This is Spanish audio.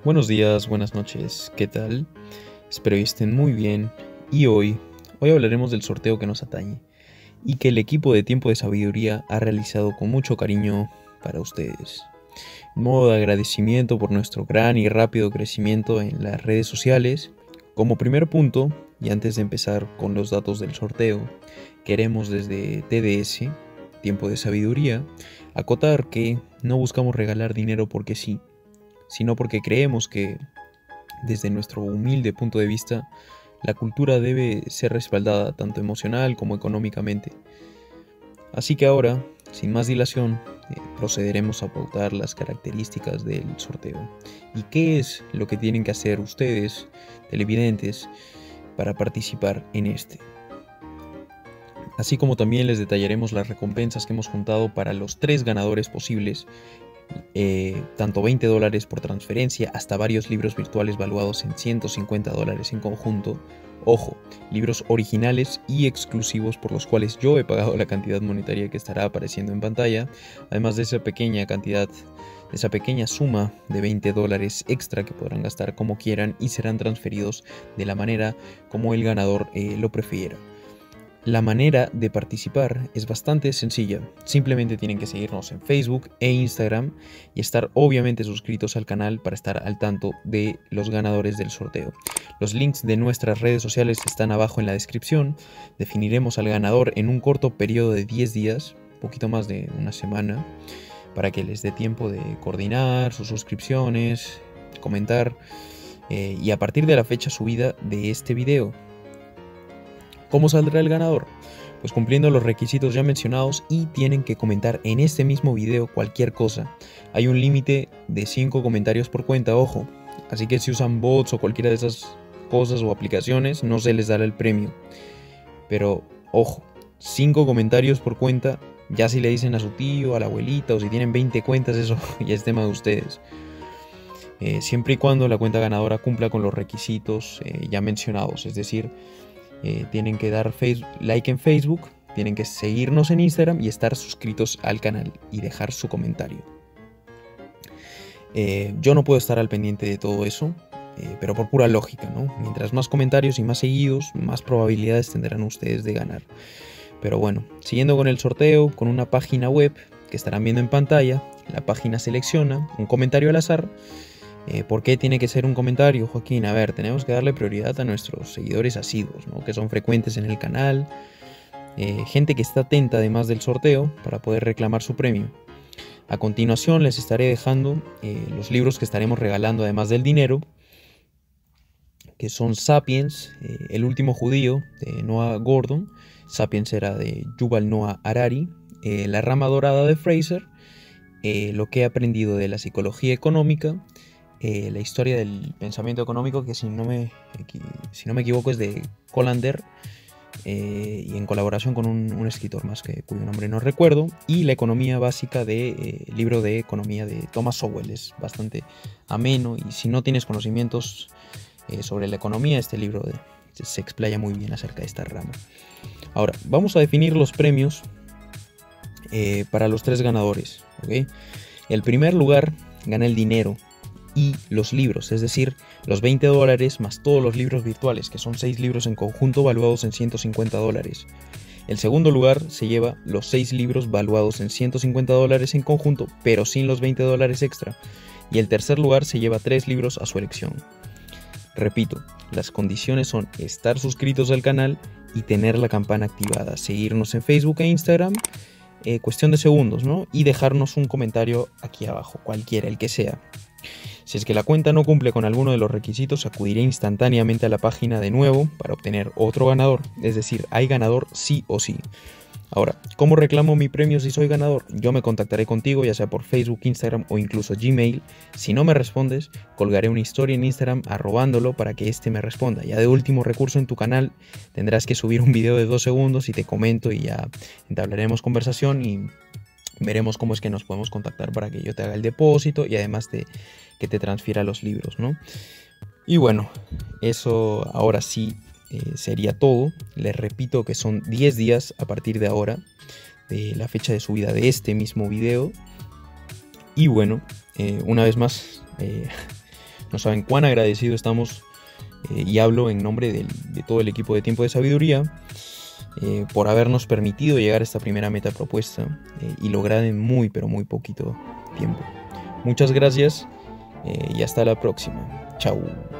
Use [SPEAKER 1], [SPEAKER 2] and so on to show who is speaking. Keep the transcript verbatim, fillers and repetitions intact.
[SPEAKER 1] Buenos días, buenas noches, ¿qué tal? Espero que estén muy bien y hoy, hoy hablaremos del sorteo que nos atañe y que el equipo de Tiempo de Sabiduría ha realizado con mucho cariño para ustedes. En modo de agradecimiento por nuestro gran y rápido crecimiento en las redes sociales, como primer punto, y antes de empezar con los datos del sorteo, queremos desde T D S, Tiempo de Sabiduría, acotar que no buscamos regalar dinero porque sí, sino porque creemos que, desde nuestro humilde punto de vista, la cultura debe ser respaldada tanto emocional como económicamente. Así que ahora, sin más dilación, eh, procederemos a pautar las características del sorteo y qué es lo que tienen que hacer ustedes, televidentes, para participar en este. Así como también les detallaremos las recompensas que hemos juntado para los tres ganadores posibles, eh, tanto veinte dólares por transferencia hasta varios libros virtuales valuados en ciento cincuenta dólares en conjunto. Ojo, libros originales y exclusivos por los cuales yo he pagado la cantidad monetaria que estará apareciendo en pantalla, además de esa pequeña cantidad, de esa pequeña suma de veinte dólares extra que podrán gastar como quieran y serán transferidos de la manera como el ganador eh, lo prefiera. La manera de participar es bastante sencilla, simplemente tienen que seguirnos en Facebook e Instagram y estar obviamente suscritos al canal para estar al tanto de los ganadores del sorteo. Los links de nuestras redes sociales están abajo en la descripción. Definiremos al ganador en un corto periodo de diez días, un poquito más de una semana, para que les dé tiempo de coordinar sus suscripciones, comentar eh, y a partir de la fecha subida de este video. ¿Cómo saldrá el ganador? Pues cumpliendo los requisitos ya mencionados y tienen que comentar en este mismo video cualquier cosa. Hay un límite de cinco comentarios por cuenta, ojo. Así que si usan bots o cualquiera de esas cosas o aplicaciones, no se les dará el premio. Pero, ojo, cinco comentarios por cuenta. Ya si le dicen a su tío, a la abuelita o si tienen veinte cuentas, eso ya es tema de ustedes. Eh, siempre y cuando la cuenta ganadora cumpla con los requisitos eh, ya mencionados, es decir, Eh, tienen que dar Facebook, like en Facebook, tienen que seguirnos en Instagram y estar suscritos al canal y dejar su comentario. Eh, yo no puedo estar al pendiente de todo eso, eh, pero por pura lógica, ¿no? Mientras más comentarios y más seguidos, más probabilidades tendrán ustedes de ganar. Pero bueno, siguiendo con el sorteo, con una página web que estarán viendo en pantalla, la página selecciona un comentario al azar. Eh, ¿Por qué tiene que ser un comentario, Joaquín? A ver, tenemos que darle prioridad a nuestros seguidores asiduos, ¿no? Que son frecuentes en el canal, eh, gente que está atenta además del sorteo para poder reclamar su premio. A continuación les estaré dejando eh, los libros que estaremos regalando además del dinero, que son Sapiens, eh, El último judío, de Noah Gordon. Sapiens era de Yuval Noah Harari, eh, La rama dorada de Fraser, eh, Lo que he aprendido de la psicología económica, Eh, la historia del pensamiento económico, que si no me, si no me equivoco es de Colander, eh, y en colaboración con un, un escritor más que, cuyo nombre no recuerdo, y La economía básica, de eh, libro de economía de Thomas Sowell. Es bastante ameno y si no tienes conocimientos eh, sobre la economía, este libro de, se explaya muy bien acerca de esta rama. Ahora, vamos a definir los premios eh, para los tres ganadores, ¿okay? El primer lugar gana el dinero y los libros, es decir, los veinte dólares más todos los libros virtuales, que son seis libros en conjunto valuados en ciento cincuenta dólares. El segundo lugar se lleva los seis libros valuados en ciento cincuenta dólares en conjunto, pero sin los veinte dólares extra. Y el tercer lugar se lleva tres libros a su elección. Repito, las condiciones son estar suscritos al canal y tener la campana activada, seguirnos en Facebook e Instagram, eh, cuestión de segundos, ¿no? Y dejarnos un comentario aquí abajo, cualquiera, el que sea. Si es que la cuenta no cumple con alguno de los requisitos, acudiré instantáneamente a la página de nuevo para obtener otro ganador. Es decir, hay ganador sí o sí. Ahora, ¿cómo reclamo mi premio si soy ganador? Yo me contactaré contigo, ya sea por Facebook, Instagram o incluso Gmail. Si no me respondes, colgaré una historia en Instagram arrobándolo para que este me responda. Ya de último recurso, en tu canal tendrás que subir un video de dos segundos y te comento y ya entablaremos conversación y veremos cómo es que nos podemos contactar para que yo te haga el depósito y además de que te transfiera los libros, ¿no? Y bueno, eso ahora sí eh, sería todo. Les repito que son diez días a partir de ahora, de la fecha de subida de este mismo video. Y bueno, eh, una vez más, eh, No saben cuán agradecidos estamos, eh, y hablo en nombre del, de todo el equipo de Tiempo de Sabiduría, eh, por habernos permitido llegar a esta primera meta propuesta eh, y lograr en muy pero muy poquito tiempo. Muchas gracias, eh, y hasta la próxima. Chao.